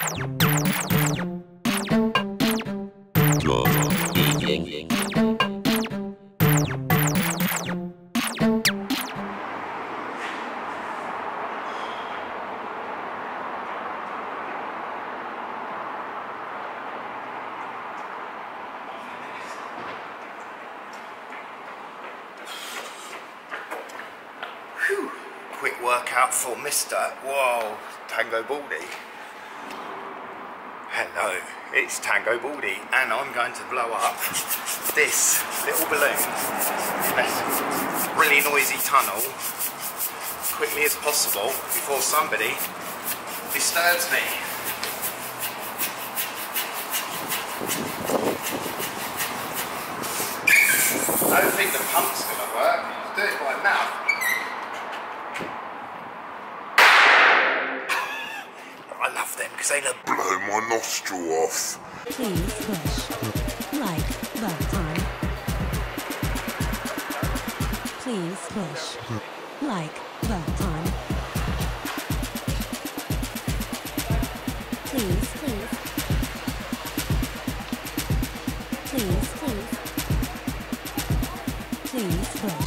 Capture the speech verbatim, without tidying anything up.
Whew. Quick workout for Mister Whoa, Tangobaldy. Hello, it's Tangobaldy, and I'm going to blow up this little balloon in this really noisy tunnel quickly as possible before somebody disturbs me. I don't think the pump's going to work. I'll do it by mouth. I love them because they look... Blow my nostril off. Please push like button. Please push like button. Please, please. Please, please. Please push.